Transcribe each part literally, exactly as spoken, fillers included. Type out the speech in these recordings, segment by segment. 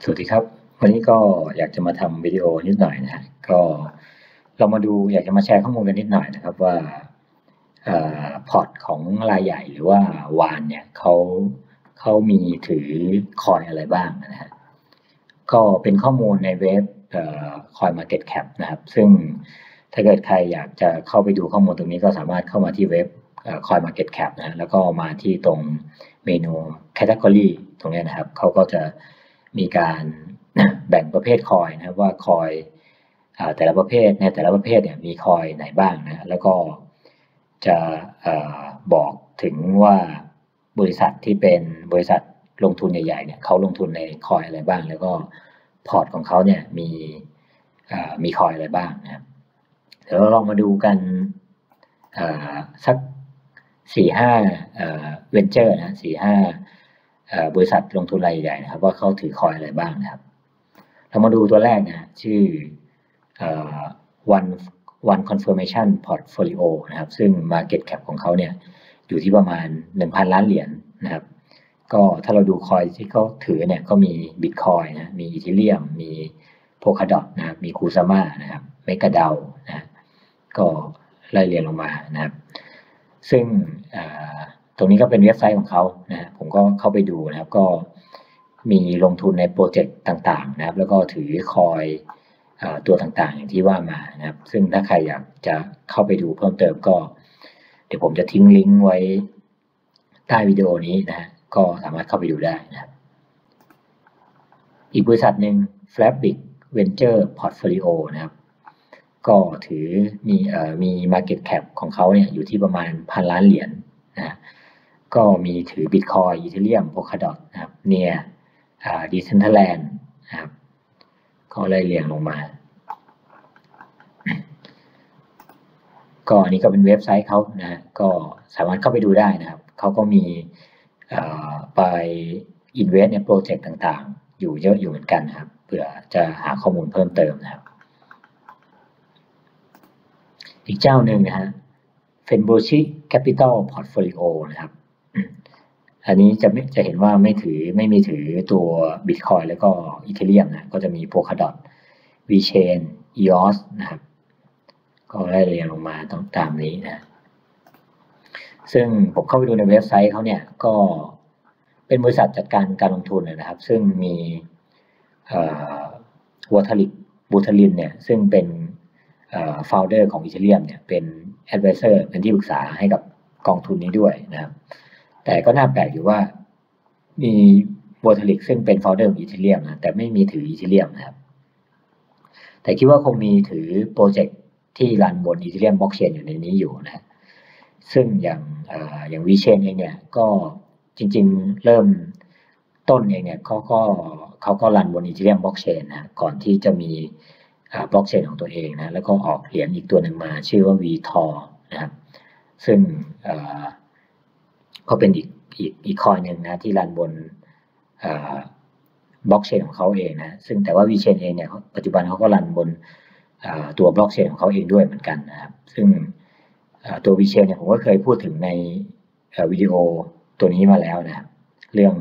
สวัสดีครับวันนี้ก็อยากจะมาทำวิดีโอนิดหน่อยนะฮะก็เรามาดูอยากจะมาแชร์ข้อมูลกันนิดหน่อยนะครับว่าพอร์ตของรายใหญ่หรือว่าวานเนี่ยเขาเขามีถือคอยอะไรบ้างนะฮะก็เป็นข้อมูลในเว็บคอย Market Cap นะครับซึ่งถ้าเกิดใครอยากจะเข้าไปดูข้อมูลตรงนี้ก็สามารถเข้ามาที่เว็บคอย Market Cap นะแล้วก็มาที่ตรงเมนู Category ตรงนี้นะครับเขาก็จะมีการแบ่งประเภทคอยนะครับว่าคอยแต่ละประเภทในแต่ละประเภทเนี่ยมีคอยไหนบ้างนะแล้วก็จะบอกถึงว่าบริษัทที่เป็นบริษัทลงทุนใหญ่ๆเนี่ยเขาลงทุนในคอยอะไรบ้างแล้วก็พอร์ตของเขาเนี่ยมีมีคอยอะไรบ้างนะครับเดี๋ยวเราลองมาดูกันสักสี่ห้าเวนเจอร์นะสี่ห้าบริษัทลงทุนรายใหญ่นะครับว่าเขาถือคอยอะไรบ้างนะครับเรามาดูตัวแรกนะชื่อ one one confirmation portfolio นะครับซึ่ง market cap ของเขาเนี่ยอยู่ที่ประมาณ หนึ่งพัน ล้านเหรียญ นะครับก็ถ้าเราดูคอยที่เขาถือเนี่ยก็มี Bitcoin นะมี Ethereum มี Polkadot นะครับมี Kusama นะครับ MakerDAO นะก็ไล่เรียงลงมานะครับซึ่งตรงนี้ก็เป็นเว็บไซต์ของเขานะผมก็เข้าไปดูนะครับก็มีลงทุนในโปรเจกต์ต่างๆนะครับแล้วก็ถือคอยตัวต่างๆอย่างที่ว่ามานะครับซึ่งถ้าใครอยากจะเข้าไปดูเพิ่มเติมก็เดี๋ยวผมจะทิ้งลิงก์ไว้ใต้วิดีโอนี้นะก็สามารถเข้าไปดูได้นะครับอีกบริษัทหนึ่ง Fabric Venture Portfolio นะครับก็ถือมีเอ่อมี market cap ของเขาเนี่ยอยู่ที่ประมาณพันล้านเหรียญ นะก็มีถือ Bitcoin Ethereum Polkadot นะครับเนี่ยอ่า Decentraland นะครับก็ไล่เรียงลงมาก็อันนี้ก็เป็นเว็บไซต์เขานะก็สามารถเข้าไปดูได้นะครับเขาก็มีไป invest ในโปรเจกต์ต่างๆอยู่เยอะอยู่เหมือนกันนะครับเผื่อจะหาข้อมูลเพิ่มเติมนะครับอีกเจ้าหนึ่งนะฮะ Fenboshi Capital Portfolio นะครับอันนี้จะไม่จะเห็นว่าไม่ถือไม่มีถือตัว Bitcoin แล้วก็ Ethereum นะก็จะมี Polkadot VeChain อี โอ เอส นะครับก็ไล่เรียงลงมาต้องตามนี้นะซึ่งผมเข้าไปดูในเว็บไซต์เขาเนี่ยก็เป็นบริษัทจัดการการลงทุนนะครับซึ่งมีวัตลิกบูทลินเนี่ยซึ่งเป็นโฟลเดอร์ของ Ethereum เนี่ยเป็น Advisor เป็นที่ปรึกษาให้กับกองทุนนี้ด้วยนะครับแต่ก็น่าแปลกอยู่ว่ามีวัตลิกซึ่งเป็นโฟลเดอร์ของ Ethereum นะแต่ไม่มีถือ Ethereum นะครับแต่คิดว่าคงมีถือโปรเจกต์ที่รันบน Ethereum Blockchain อยู่ในนี้อยู่นะซึ่งอย่างอย่าง VeChain เองเนี่ยก็จริงๆเริ่มต้นเองเนี่ยเขาก็เขาก็รันบน Ethereum Blockchain นะก่อนที่จะมีบล็อกเชนของตัวเองนะแล้วก็ออกเหรียญอีกตัวหนึ่งมาชื่อว่า วี ทอร์ นะครับซึ่งก็เป็นอีกอีกอีกคอยหนึ่งนะที่รันบนบล็อกเชนของเขาเองนะซึ่งแต่ว่า VeChain เองเนี่ยปัจจุบันเขาก็รันบนตัวบล็อกเชนของเขาเองด้วยเหมือนกันนะครับซึ่งตัว VeChain เนี่ยผมก็เคยพูดถึงในวิดีโอตัวนี้มาแล้วนะครับเรื่อง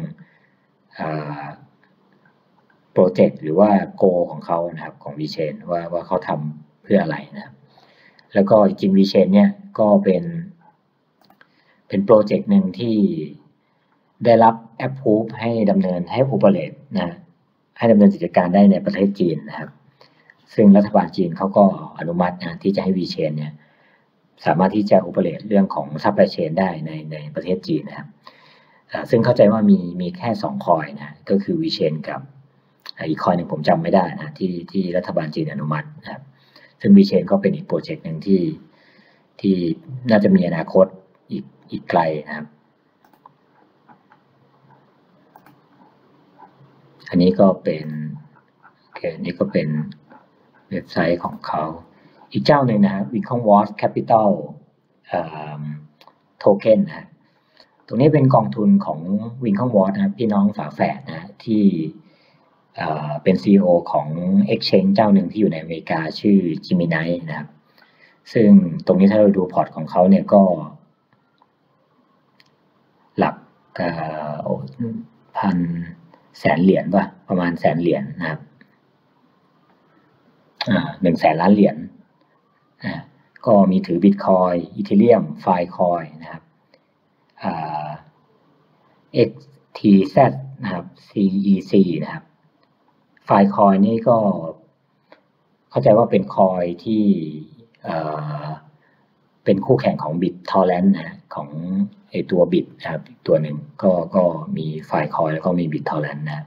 โปรเจกต์หรือว่าโกของเขานะครับของ VeChain ว่าว่าเขาทำเพื่ออะไรนะครับแล้วก็จริง VeChain เนี่ยก็เป็นเป็นโปรเจกต์หนึ่งที่ได้รับ approve ให้ดำเนินให้ operate นะให้ดำเนินกิจการได้ในประเทศจีนนะครับซึ่งรัฐบาลจีนเขาก็อนุมัตินะที่จะให้ VeChain เนี่ยสามารถที่จะ operate เรื่องของ supply chain ได้ในในประเทศจีนนะครับซึ่งเข้าใจว่ามีมีแค่สองคอยนะก็คือ VeChain กับอีกคอยหนึ่งผมจำไม่ได้นะที่ที่รัฐบาลจีนอนุมัตินะครับซึ่ง VeChain ก็เป็นอีกโปรเจกต์หนึ่งที่ที่น่าจะมีอนาคตอีกอีกไกลนะครับอันนี้ก็เป็นโอเคนี่ก็เป็นเว็บไซต์ของเขาอีกเจ้าหนึ่งนะฮะ Winklevoss Capital Token นะตรงนี้เป็นกองทุนของ Winklevoss นะพี่น้องฝาแฝดนะที่เป็น ซี อี โอ ของ Exchange เจ้าหนึ่งที่อยู่ในอเมริกาชื่อ Gemini นะครับซึ่งตรงนี้ถ้าเราดูพอร์ตของเขาเนี่ยก็หลักพันแสนเหรียญป่ะประมาณแสนเหรียญนะครับอ่าหนึ่งแสนล้านเหรียญอ่าก็มีถือบิตคอยอีเธเรียมไฟล์คอยนะครับอ่า เอ็กซ์ ที แซด นะครับ ซี อี ซี นะครับไฟล์คอยนี่ก็เข้าใจว่าเป็นคอยที่เอ่อเป็นคู่แข่งของ BitTorrent นะของไอตัว Bit นะครับตัวหนึ่งก็ก็มีไฟล์คอยแล้วก็มี BitTorrent นะ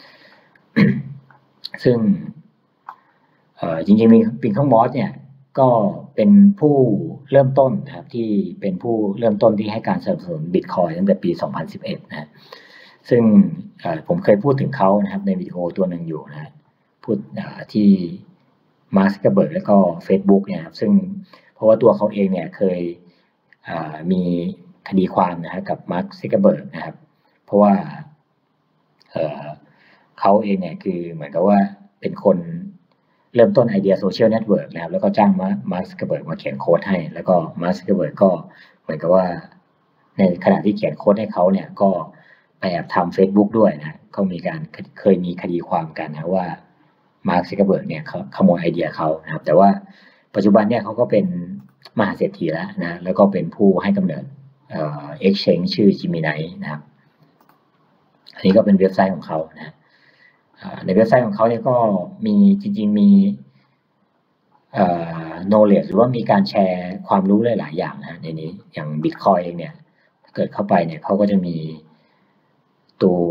ซึ่งเอ่อจริงๆมีปิงคังมอสเนี่ยก็เป็นผู้เริ่มต้นนะครับที่เป็นผู้เริ่มต้นที่ให้การสนับสนุน Bitcoin ตั้งแต่ปีสองพันสิบเอ็ดนะซึ่งผมเคยพูดถึงเขานะครับในวิดีโอตัวหนึ่งอยู่นะพูดที่มาร์ค ซักเคอร์เบิร์กแล้วก็ Facebook เนี่ยครับซึ่งเพราะว่าตัวเขาเองเนี่ยเคยมีคดีความนะครับกับมาร์ค ซักเคอร์เบิร์กนะครับเพราะว่าเอ่อเขาเองเนี่ยคือเหมือนกับว่าเป็นคนเริ่มต้นไอเดียโซเชียลเน็ตเวิร์กนะครับแล้วก็จ้างมาร์ค ซักเคอร์เบิร์กมาเขียนโค้ดให้แล้วก็มาร์ค ซักเคอร์เบิร์กก็เหมือนกับว่าในขณะที่เขียนโค้ดให้เขาเนี่ยก็ไปแอบทำ Facebook ด้วยนะเขามีการเคยมีคดีความกันนะว่ามาร์ค ซักเคอร์เบิร์กเนี่ยขโมยไอเดียเขานะครับแต่ว่าปัจจุบันเนี่ยเขาก็เป็นมหาเศรษฐีแล้วนะแล้วก็เป็นผู้ให้กำเนิดเอ่อ exchange ชื่อ Gemini นะครับอันนี้ก็เป็นเว็บไซต์ของเขานะในเว็บไซต์ของเขาเนี่ยก็มีจริงๆมีเอ่อ knowledge หรือว่ามีการแชร์ความรู้หลายๆอย่างนะในนี้อย่าง Bitcoin เองเนี่ยถ้าเกิดเข้าไปเนี่ยเขาก็จะมีตัว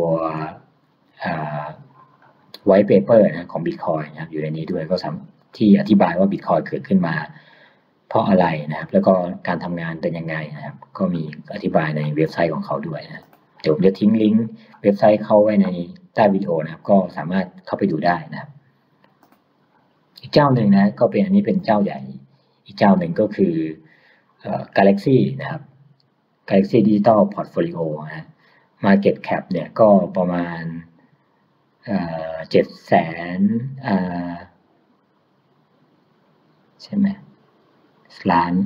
white paper นะของ Bitcoin นะครับอยู่ในนี้ด้วยก็สามารถที่อธิบายว่า Bitcoin เกิดขึ้นมาเพราะอะไรนะครับแล้วก็การทำงานเป็นยังไงนะครับก็มีอธิบายในเว็บไซต์ของเขาด้วยนะเดี๋ยวผมจะทิ้งลิงก์เว็บไซต์เข้าไว้ในใต้วิดีโอนะครับก็สามารถเข้าไปดูได้นะครับอีกเจ้าหนึ่งนะก็เป็นอันนี้เป็นเจ้าใหญ่อีกเจ้าหนึ่งก็คือ Galaxy นะครับ Galaxy Digital Portfolio นะ Market Cap เนี่ยก็ประมาณเจ็ดแสนใช่ไหมล้าน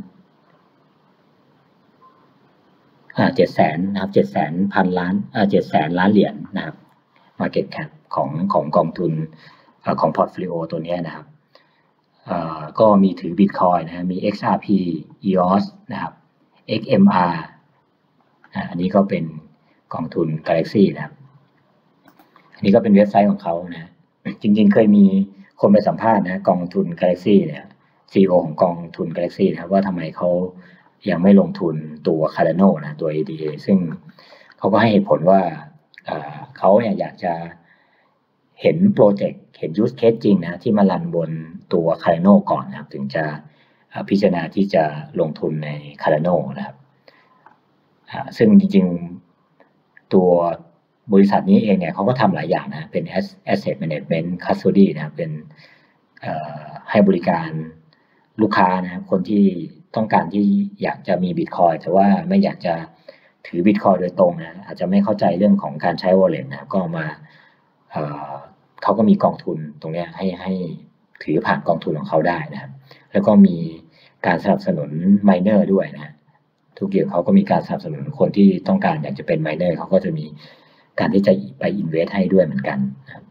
อ่าเจ็ดแสนนะครับเจ็ดแสนพันล้านอ่าเจ็ดแสนล้านเหรียญนะครับ Market Cap ของของกองทุนของ Portfolio ตัวนี้นะครับอ่าก็มีถือ Bitcoin นะมี เอ็กซ์ อาร์ พี อี โอ เอส นะครับ เอ็กซ์ เอ็ม อาร์ อ่าอันนี้ก็เป็นกองทุน Galaxy นะครับอันนี้ก็เป็นเว็บไซต์ของเขานะจริงๆเคยมีคนไปสัมภาษณ์นะกองทุน Galaxy เนี่ย ซี อี โอ ของกองทุน Galaxy นะครับว่าทำไมเขายังไม่ลงทุนตัว Cardano นะตัว เอ ดี เอ ซึ่งเขาก็ให้เหตุผลว่าเขาเนี่ยอยากจะเห็นโปรเจกต์เห็น use case จริงนะที่มารันบนตัว Cardano ก่อนนะครับถึงจะพิจารณาที่จะลงทุนใน Cardano นะครับซึ่งจริงๆตัวบริษัทนี้เองเนี่ยเขาก็ทำหลายอย่างนะเป็น asset management custody นะเป็นให้บริการลูกค้านะครับคนที่ต้องการที่อยากจะมี Bitcoin แต่ว่าไม่อยากจะถือ Bitcoin โดยตรงนะอาจจะไม่เข้าใจเรื่องของการใช้ wallet นะก็มาเอ่อเขาก็มีกองทุนตรงนี้ให้ให้ถือผ่านกองทุนของเขาได้นะครับแล้วก็มีการสนับสนุน miner ด้วยนะทุกอย่างเขาก็มีการสนับสนุนคนที่ต้องการอยากจะเป็น miner เขาก็จะมีการที่จะไป invest ให้ด้วยเหมือนกันนะครับ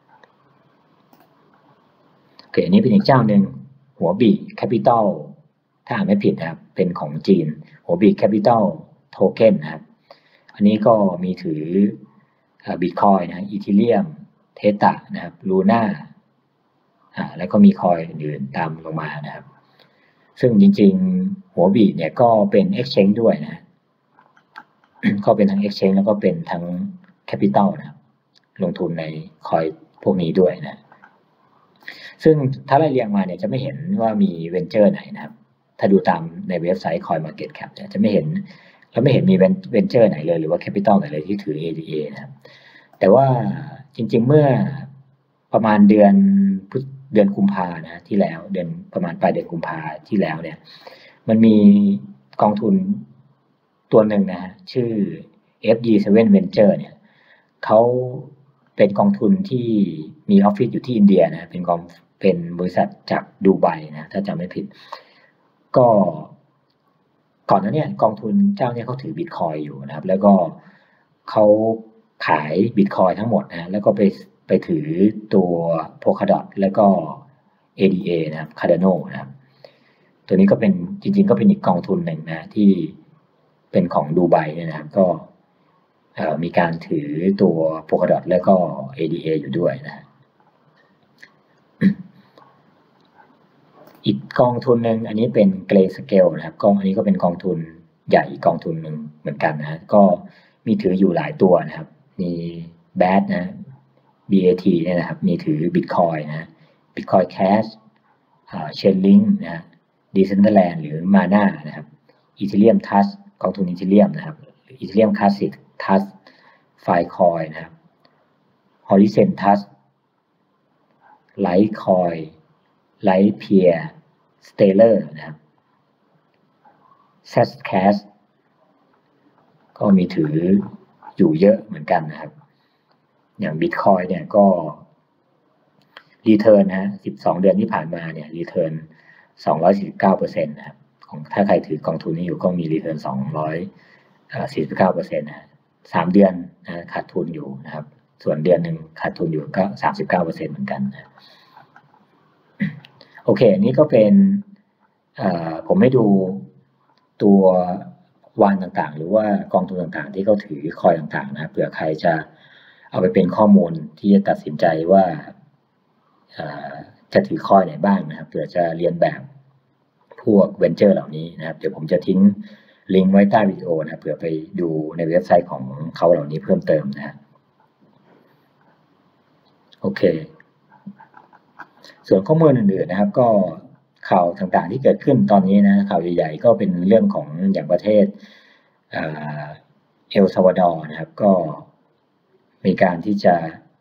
โอเคอันนี้เป็นอีกเจ้าหนึ่งหัวบีแคปิตอลถ้าอ่านไม่ผิดนะครับเป็นของจีนหัวบีแคปิตอลโทเค็นนะครับอันนี้ก็มีถือบิตคอยนะอีเธเรียมเทตานะครับลูน่าอ่าแล้วก็มีคอยอื่นตามลงมานะครับซึ่งจริงๆหัวบีเนี่ยก็เป็น exchange ด้วยนะ ก็เป็นทั้ง exchange แล้วก็เป็นทั้ง capital นะครับลงทุนในคอยพวกนี้ด้วยนะซึ่งถ้าไล่เรียงมาเนี่ยจะไม่เห็นว่ามี venture ไหนนะครับถ้าดูตามในเว็บไซต์ CoinMarketCap เนี่ยจะไม่เห็นเราไม่เห็นมี venture ไหนเลยหรือว่า capital ไหนเลยที่ถือ เอ ดี เอ นะครับแต่ว่าจริงๆเมื่อประมาณเดือนเดือนกุมภานะที่แล้วเดือนประมาณปลายเดือนกุมภาที่แล้วเนี่ยมันมีกองทุนตัวหนึ่งนะฮะชื่อ เอฟ ดี เซเว่น Venture เนี่ยเขาเป็นกองทุนที่มีออฟฟิศอยู่ที่อินเดียนะเป็นกองเป็นบริษัทจากดูไบนะถ้าจำไม่ผิดก็ก่อนหน้านี้กองทุนเจ้าเนี่ยเขาถือ Bitcoin อยู่นะครับแล้วก็เขาขายบิตคอยทั้งหมดนะแล้วก็ไปไปถือตัว Polkadot แล้วก็ เอ ดี เอ นะครับ Cardano นะครับตัวนี้ก็เป็นจริงๆก็เป็นอีกกองทุนหนึ่งนะที่เป็นของดูไบเนี่ยนะครับก็มีการถือตัว Polkadot แล้วก็ เอ ดี เอ อยู่ด้วยนะอีกกองทุนหนึ่งอันนี้เป็น Grayscale นะครับกองอันนี้ก็เป็นกองทุนใหญ่อีกกองทุนหนึ่งเหมือนกันนะก็มีถืออยู่หลายตัวนะครับมี บี เอ ที นะ บี เอ ที เนี่ยนะครับมีถือ Bitcoin นะ Bitcoin Cash อ่า Chainlink นะ Decentraland หรือ Mana นะครับ Ethereum Trust กองทุน Ethereum นะครับ Ethereum Classic Trust Filecoin นะครับ Horizon Trust Litecoin Lightyear Stellar นะครับ Zcash ก็มีถืออยู่เยอะเหมือนกันนะครับอย่าง Bitcoin เนี่ยก็ Return นะสิบสองเดือนที่ผ่านมาเนี่ย Return สองร้อยสี่สิบเก้าเปอร์เซ็นต์ นะครับของถ้าใครถือกองทุนนี้อยู่ก็มี Return สองร้อยสี่สิบเก้าเปอร์เซ็นต์ นะสามเดือนนะขาดทุนอยู่นะครับส่วนเดือนหนึ่งขาดทุนอยู่ก็ สามสิบเก้าเปอร์เซ็นต์ เหมือนกันนะโอเคอันนี้ก็เป็นผมให้ดูตัววานต่างๆหรือว่ากองทุนต่างๆที่เขาถือคอยต่างๆนะเผื่อใครจะเอาไปเป็นข้อมูลที่จะตัดสินใจว่าจะถือคอยไหนบ้างนะครับเผื่อจะเรียนแบบพวกเวนเจอร์เหล่านี้นะครับเดี๋ยวผมจะทิ้งลิงก์ไว้ใต้วิดีโอนะเผื่อไปดูในเว็บไซต์ของเขาเหล่านี้เพิ่มเติมนะโอเคส่วนข้อมูลอื่นๆนะครับก็ข่าวต่างๆที่เกิดขึ้นตอนนี้นะข่าวใหญ่ๆก็เป็นเรื่องของอย่างประเทศเอลซัลวาดอร์นะครับก็มีการที่จะ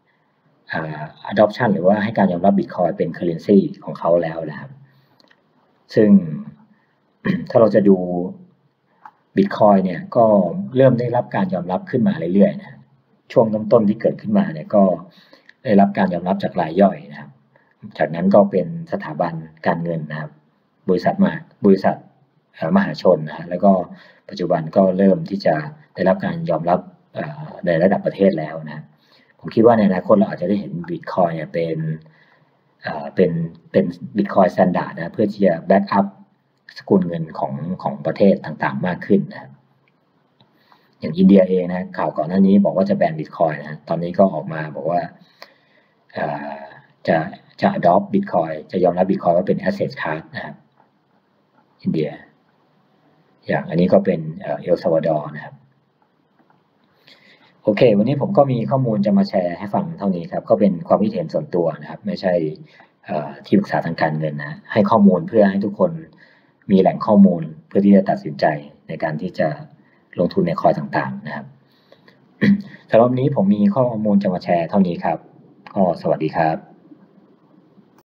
adoption หรือว่าให้การยอมรับ Bitcoin เป็น currency ของเขาแล้วนะครับซึ่ง ถ้าเราจะดู Bitcoin เนี่ยก็เริ่มได้รับการยอมรับขึ้นมาเรื่อยๆนะช่วงต้นๆที่เกิดขึ้นมาเนี่ยก็ได้รับการยอมรับจากรายย่อยนะครับจากนั้นก็เป็นสถาบันการเงินนะครับบริษัทมาบริษัทมหาชนนะแล้วก็ปัจจุบันก็เริ่มที่จะได้รับการยอมรับในระดับประเทศแล้วนะผมคิดว่าในอนาคตเราอาจจะได้เห็น Bitcoin เนี่ยเป็นเป็นเป็น Bitcoin Standard นะเพื่อที่จะแบ็กอัพสกุลเงินของของประเทศต่างๆมากขึ้นนะอย่างอินเดียเองนะข่าวก่อนหน้านี้บอกว่าจะแบน Bitcoin นะตอนนี้ก็ออกมาบอกว่าจะจะ adopt Bitcoin จะยอมรับ Bitcoin ว่าเป็น asset class นะครับอินเดียอย่างอันนี้ก็เป็นเอลซัลวาดอร์นะครับโอเควันนี้ผมก็มีข้อมูลจะมาแชร์ให้ฟังเท่านี้ครับก็เป็นความคิดเห็นส่วนตัวนะครับไม่ใช่ที่ปรึกษาทางการเงินนะให้ข้อมูลเพื่อให้ทุกคนมีแหล่งข้อมูลเพื่อที่จะตัดสินใจในการที่จะลงทุนในคอยต่างๆนะครับ สำหรับวันนี้ผมมีข้อมูลจะมาแชร์เท่านี้ครับก็สวัสดีครับ